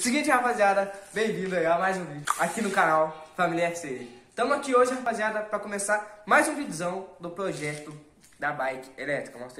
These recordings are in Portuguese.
Seguinte, rapaziada, bem-vindo aí a mais um vídeo aqui no canal Família RC. Estamos aqui hoje, rapaziada, para começar mais um vídeozão do projeto da bike elétrica. Mostra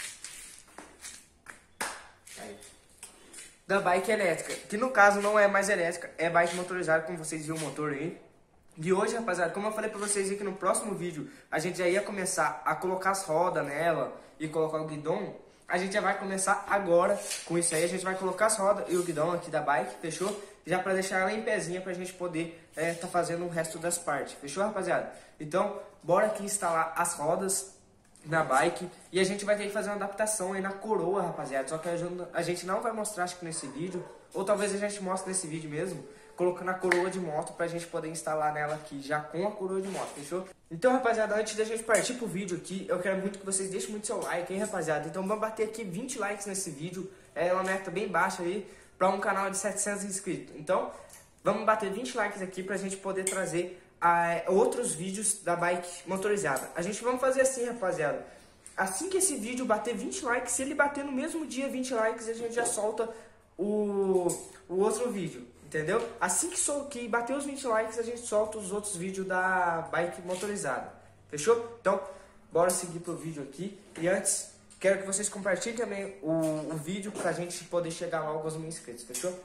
aí. Da bike elétrica, que no caso não é mais elétrica, é bike motorizada, como vocês viram o motor aí. E hoje, rapaziada, como eu falei pra vocês aqui no próximo vídeo, a gente já ia começar a colocar as rodas nela e colocar o guidão. A gente já vai começar agora com isso aí. A gente vai colocar as rodas e o guidão aqui da bike, fechou? Já pra deixar ela em pezinha pra gente poder tá fazendo o resto das partes, fechou, rapaziada? Então, bora aqui instalar as rodas na bike e a gente vai ter que fazer uma adaptação aí na coroa, rapaziada. Só que a gente não vai mostrar, acho que nesse vídeo, ou talvez a gente mostre nesse vídeo mesmo, colocando a coroa de moto pra gente poder instalar nela aqui já com a coroa de moto, fechou? Então, rapaziada, antes da gente partir pro vídeo aqui, eu quero muito que vocês deixem muito seu like, hein, rapaziada? Então vamos bater aqui 20 likes nesse vídeo, é uma meta bem baixa aí pra um canal de 700 inscritos. Então, vamos bater 20 likes aqui pra gente poder trazer outros vídeos da bike motorizada. A gente vamos fazer assim, rapaziada. Assim que esse vídeo bater 20 likes, se ele bater no mesmo dia 20 likes, a gente já solta o outro vídeo, entendeu? Assim que bater os 20 likes, a gente solta os outros vídeos da bike motorizada, fechou? Então, bora seguir pro vídeo aqui. E antes, quero que vocês compartilhem também o vídeo pra gente poder chegar logo aos 1000 inscritos, fechou?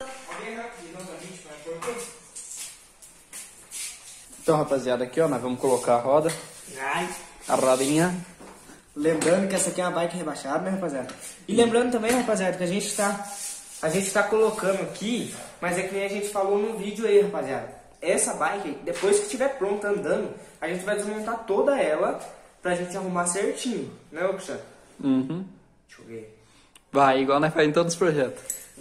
Então, rapaziada, aqui ó, nós vamos colocar a roda. A rodinha. Lembrando que essa aqui é uma bike rebaixada, né, rapaziada? E lembrando também, rapaziada, que a gente tá colocando aqui, mas é que nem a gente falou no vídeo aí, rapaziada. Essa bike, depois que estiver pronta andando, a gente vai desmontar toda ela pra gente arrumar certinho, né, Cristiano? Uhum. Deixa eu ver. Vai, igual nós fazemos em todos os projetos.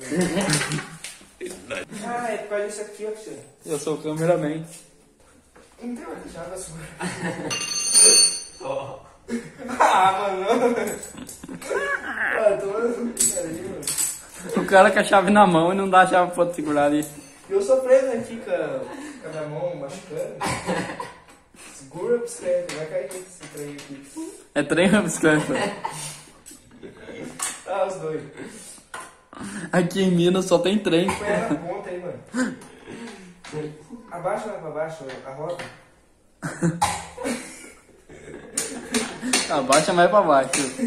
Ah, é por causa disso aqui, ó, Cristiano. Eu sou o cameraman. Então, já vai sua. Ah, mano. Ah, tô mano. O cara com a chave na mão e não dá a chave pra segurar ali. Eu sou preso aqui com a minha mão machucando. Segura a bicicleta, vai cair esse trem aqui. É trem ou bicicleta? Ah, os dois. Aqui em Minas só tem trem. Põe ela na ponta aí, mano. Abaixa lá pra baixo a roda. Abaixa mais pra baixo.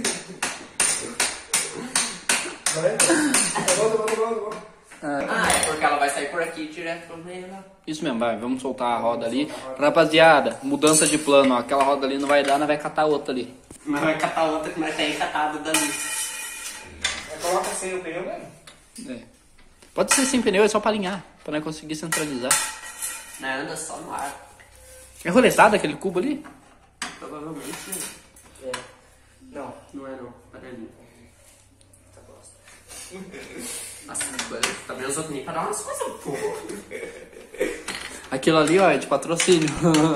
Vai. Volta. Ah, é porque ela vai sair por aqui direto pro meio, né? Isso mesmo, vai, vamos soltar a roda ali. Rapaziada, mudança de plano, ó. Aquela roda ali não vai dar, nós vai catar outra ali. Mas vai catar outra que nós tem catado dali. Coloca sem o pneu mesmo? É. Pode ser sem pneu, é só pra alinhar, pra nós conseguir centralizar. Não, anda só no ar. É roletado aquele cubo ali? Provavelmente. É. Não. Não é não. Peraí. Tá bosta. Nossa, também os outros nem pra dar umas coisas, pô. Aquilo ali, ó, é de patrocínio.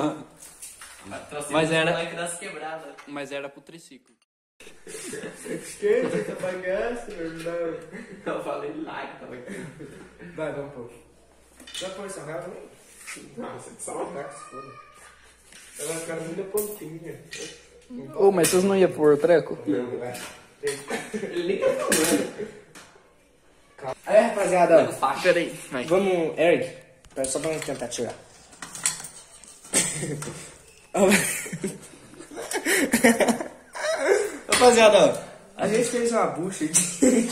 Mas era- Moleque das quebradas. Mas era pro triciclo. Esquenta, tá bagaço, não. Eu falei like, tava aqui. Vai, vamos pôr. Vai pôr essa real também? Nossa, que Tá salve. que se foda. Ela vai ficar muito pontinha. Ô, mas vocês não iam pôr treco? Não, vai. Ele nem tá falando. Aí, rapaziada, ó. Faixa. Peraí, vai. Vamos, Eric, só pra gente tentar tirar. Rapaziada, ó, a gente fez uma bucha aqui.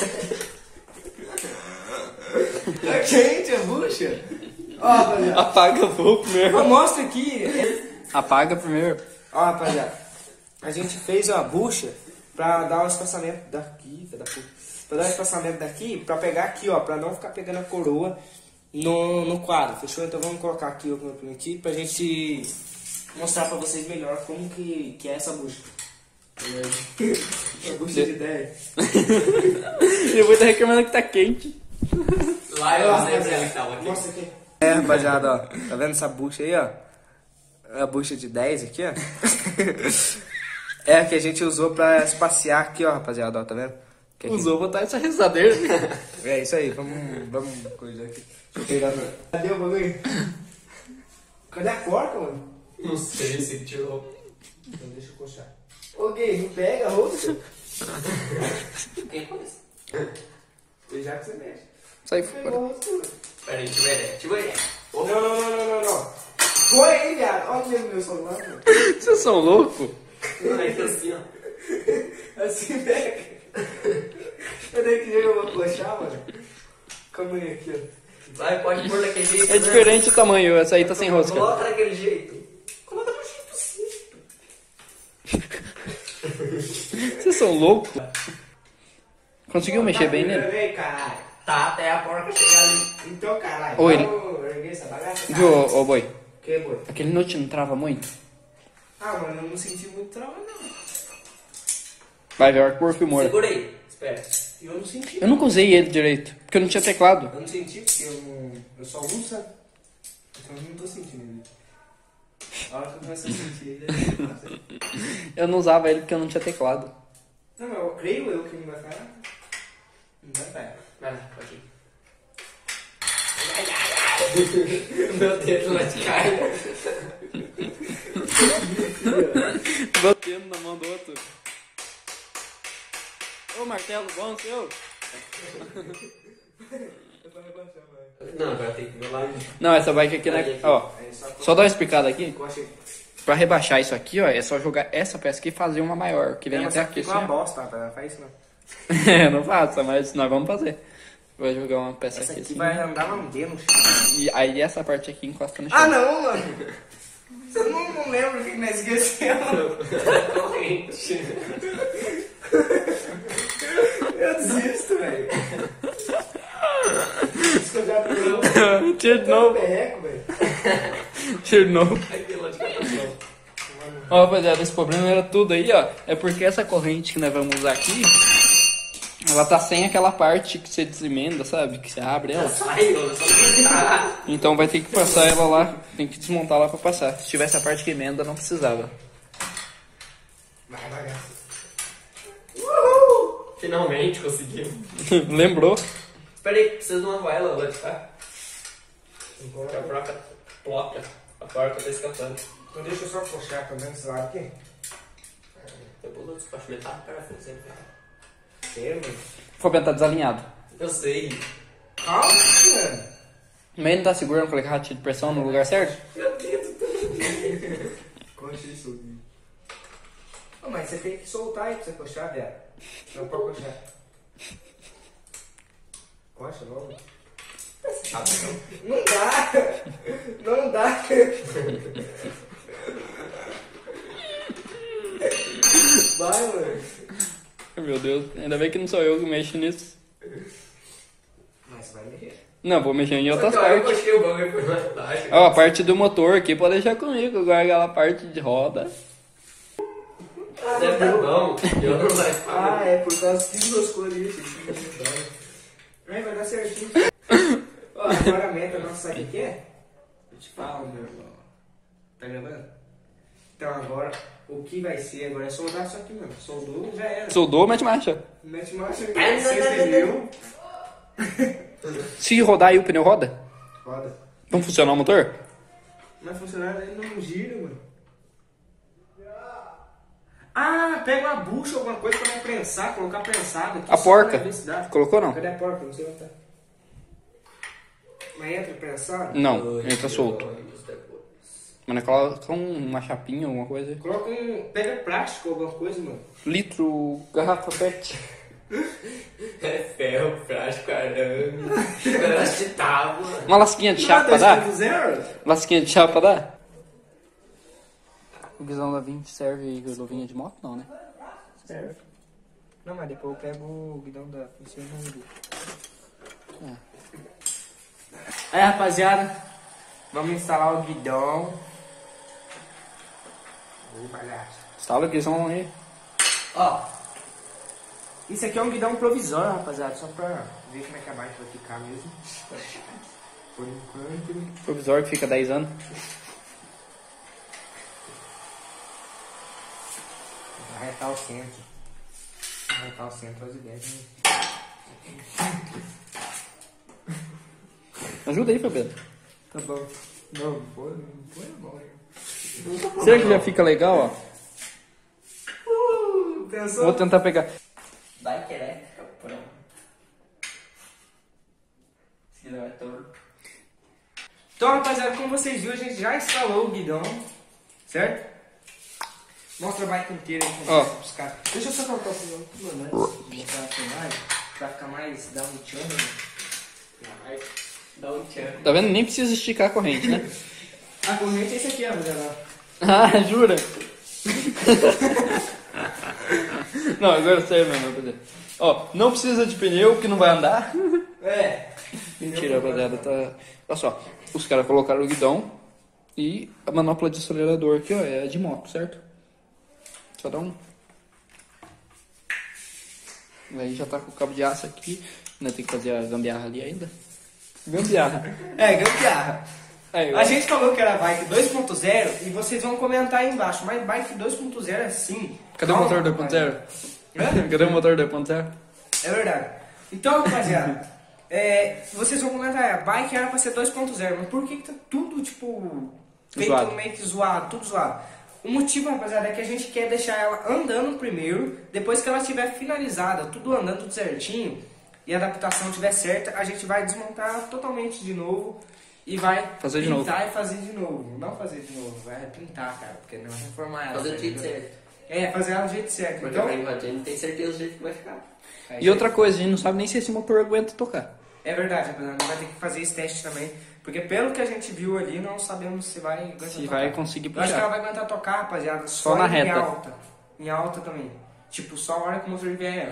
Tá quente a bucha? Ó, rapaziada, Apaga o fogo primeiro. mostra aqui. Apaga primeiro. Ó, rapaziada, a gente fez uma bucha pra dar um espaçamento daqui, filha da puta. Pra dar um espaçamento daqui, pra pegar aqui, ó, pra não ficar pegando a coroa no quadro, fechou? Então vamos colocar aqui o campinho aqui pra gente mostrar pra vocês melhor como que é essa bucha. A bucha de 10. Eu vou estar reclamando que tá quente. Lá eu sei pra ele que tava aqui. Mostra aqui. É, rapaziada, ó, tá vendo essa bucha aí, ó? A bucha de 10 aqui, ó. É a que a gente usou pra espaciar aqui, ó, rapaziada, ó, tá vendo? Que aqui- Usou botar essa risadeira. É isso aí, vamos coisa aqui. Deixa eu pegar. Cadê o bagulho? Cadê a corda, mano? Não sei se tirou. Então deixa eu coxar. Ô Gui, não pega a outra? Quem foi isso? E já que você mexe. Sai fora. Pera aí, deixa eu ver. Não. Foi aí, viado. Olha mesmo meu celular, mano. Vocês são loucos? Aí tá assim, ó. Assim, pega. Eu dei que jeito eu vou coxar, mano. Calma aí, aqui, ó. Vai, pode pôr daquele jeito. É diferente o tamanho, essa aí tá sem rosca. Coloca daquele jeito. Coloca do jeito certo. Vocês são loucos? Conseguiu mexer bem nele? Vem, caralho. Tá, até a porca chegar ali. Então, caralho. Oi, ele- Vamos erguer essa bagaça. Viu, ô boy? Que, boi? Aquele note não trava muito? Ah, mano, eu não senti muito trauma, não. Vai ver, o Warp Moura. Segura aí. Espera. Eu não senti. Eu nunca usei ele direito, porque eu não tinha teclado. Eu não senti porque eu só uso, sabe? Então eu não tô sentindo ele. A hora que eu começo a sentir ele, Eu não usava ele porque eu não tinha teclado. Não, mas eu creio eu que não vai parar. Não vai parar. Vai lá, pode ir. Meu dedo vai te cair. Batendo na mão do outro. Ô, martelo bom seu? Não, agora tem que ver lá. Não, essa bike aqui, né? Ó, só dar uma explicada aqui. Pra rebaixar isso aqui, ó, é só jogar essa peça aqui e fazer uma maior, que vem até aqui. Fica uma bosta, rapaz. Não faz isso não. É, não faça, mas nós vamos fazer. Vai jogar uma peça Essa aqui aqui assim. vai andar lambendo no chão. E aí essa parte aqui encosta no chão. Ah, não, mano. Você não lembra o que nós esquecemos? Eu desisto, velho. Isso que eu já pulou. Tira de novo. Perreco, velho. Tira de novo. Ó, rapaziada, esse problema era tudo aí, ó. É porque essa corrente que nós vamos usar aqui, ela tá sem aquela parte que você desemenda, sabe? Que você abre ela. Saiu, só gritar. Então vai ter que passar ela lá. Tem que desmontar lá pra passar. Se tivesse a parte que emenda, não precisava. Vai, bagaça. Finalmente conseguimos. Lembrou? Espera aí, precisa de uma vela lá de cá. Porque a porca tá escapando. Então deixa eu só puxar pelo menos esse lado aqui. Depois eu despacho metade do parafuso sempre. Sério, mano? O Fabiano tá desalinhado. Eu sei. Calma, mano. Mas ele não tá segurando com a caixa de pressão no lugar certo? Meu dedo também. Coxa isso. Ô, mas você tem que soltar aí pra você coxar, viado. Não pode coxar. Coxa logo. Não dá! Não dá! Vai, mano. Meu Deus, ainda bem que não sou eu que mexo nisso. Mas você vai mexer. Não, vou mexer em outras Eu partes. puxei o bagulho por lá embaixo. Ó, a parte do motor aqui pode deixar comigo. Agora aquela parte de roda. Deve dar bom. Eu não vai Ah, é por causa que enroscou ali. Vai dar certinho. Ó, agora a meta nossa, sabe o que é? Eu te falo, meu irmão. Tá gravando? Então agora, o que vai ser agora é soldar isso aqui, mano. Soldou, já era. Soldou, mete marcha. Mete marcha, 6 mil. Se rodar aí o pneu roda? Roda. Vamos funcionar o motor? Não vai funcionar, ele não gira, mano. Ah, pega uma bucha ou alguma coisa pra não prensar, colocar prensado aqui. A só porca. pra ver se dá. Colocou não? Cadê a porca? Não sei onde tá. Mas entra prensado? Não, ele tá solto. Mano, coloca uma chapinha, alguma coisa. Coloca pega plástico ou alguma coisa, mano. Litro, garrafa pet. É ferro, plástico, arame, pedaço de tábua. Uma lasquinha de chapa dá? 2.0? Lasquinha de chapa dá? O guizão da 20 serve luvinha de moto? Não, né? Serve. Não, mas depois eu pego o guidão da piscina e Aí, rapaziada, vamos instalar o guidão. Instala o guizão aí. Ó, isso aqui é um guidão provisório, rapaziada, só pra ver como é que a bike vai ficar mesmo. Por enquanto. Provisório que fica 10 anos. Vai retar o centro. Vai retar o centro as ideias. Ajuda aí, Fabiano. Tá bom. Não, foi bom. Será que já fica legal, ó? Pensou? Vou tentar pegar. Bike elétrica, pronto. Então, rapaziada, como vocês viram, a gente já instalou o guidão, certo? Mostra a bike inteira aí com os caras. Deixa eu só colocar o filme aqui, mano, mostrar a filmagem, pra ficar mais down channel. Tá vendo? Nem precisa esticar a corrente, né? A corrente é esse aqui, rapaziada. Ah, jura? Não, agora sério mesmo, rapaziada. Ó, não precisa de pneu, que não vai andar. É. Mentira, rapaziada, tá... Olha só, os caras colocaram o guidão e a manopla de acelerador aqui, ó, é de moto, certo? Só dá um... Aí já tá com o cabo de aço aqui, ainda tem que fazer a gambiarra ali ainda. Gambiarra. É, gambiarra. Aí, A gente falou que era bike 2.0 e vocês vão comentar aí embaixo, mas bike 2.0 é assim. Cadê o motor 2.0? Cadê o motor 2.0? É verdade. Então, rapaziada, vocês vão comentar aí, a bike era pra ser 2.0, mas por que tá tudo, tipo, feito Zoado. meio que zoado, tudo zoado? O motivo, rapaziada, é que a gente quer deixar ela andando primeiro, depois que ela estiver finalizada, tudo andando tudo certinho, e a adaptação estiver certa, a gente vai desmontar totalmente de novo e vai Fazer de pintar e fazer de novo. Não fazer de novo, vai pintar, cara, porque não vai reformar ela. Fazer do tá jeito ligado? certo. Fazer ela do jeito certo. Porque Então, a gente não tem certeza do jeito que vai ficar. E outra coisa, a gente não sabe nem se esse motor aguenta tocar. é verdade, rapaziada, a gente vai ter que fazer esse teste também, porque pelo que a gente viu ali, não sabemos se vai aguentar Se tocar. vai conseguir Eu acho que ela puxar. vai aguentar tocar, rapaziada, Só na em reta. alta. Em alta também. Tipo, só a hora que o motor vier.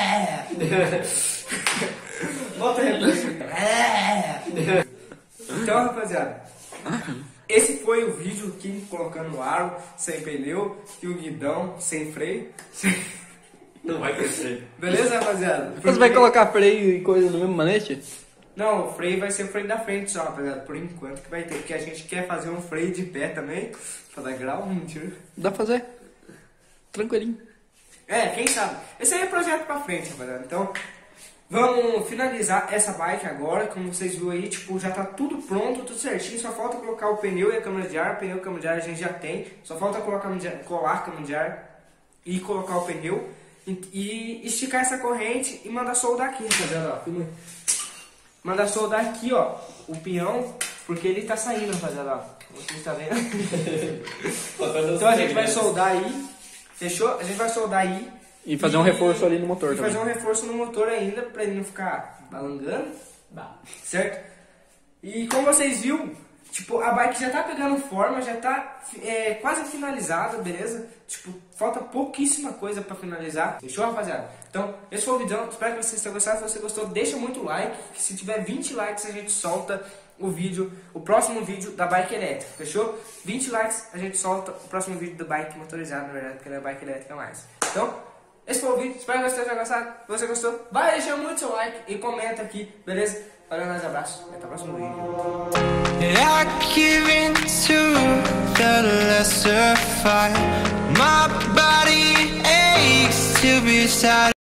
Volta a Então, rapaziada, esse foi o vídeo aqui colocando o aro sem pneu e o guidão sem freio. Não vai crescer. Beleza, rapaziada? Você vai colocar freio e coisa no mesmo manete? Não, o freio vai ser o freio da frente só, rapaziada. Por enquanto que vai ter, porque a gente quer fazer um freio de pé também. Pra dar grau, mentira. Dá pra fazer. Tranquilinho. Quem sabe? Esse aí é projeto pra frente, rapaziada. Então, vamos finalizar essa bike agora. Como vocês viram aí, tipo, já tá tudo pronto, tudo certinho. Só falta colocar o pneu e a câmera de ar. O pneu e a câmera de ar a gente já tem. Só falta colar a câmera de ar e colocar o pneu. E esticar essa corrente e mandar soldar aqui, rapaziada. Ó, filma aí. Mandar soldar aqui, ó, o peão, porque ele tá saindo, rapaziada. Ó. Vocês estão vendo? Então a gente vai soldar aí. Fechou? A gente vai soldar aí. E fazer um reforço ali no motor e também. fazer um reforço no motor ainda, pra ele não ficar balangando. Certo? E como vocês viram, tipo, a bike já tá pegando forma, já tá quase finalizada, beleza? Tipo, falta pouquíssima coisa pra finalizar. Fechou, rapaziada? Então, esse foi o vídeo. Espero que vocês tenham gostado. Se você gostou, deixa muito like. Que se tiver 20 likes, a gente solta o vídeo, o próximo vídeo da bike elétrica. Fechou? 20 likes, a gente solta o próximo vídeo da bike motorizada, na verdade, porque não é bike elétrica mais. Então, esse foi o vídeo. Espero que vocês tenham gostado. Se você gostou, vai deixar muito seu like e comenta aqui, beleza? Valeu, nós, abraço. Até o próximo vídeo. I give in to the lesser fight. My body aches to be satisfied.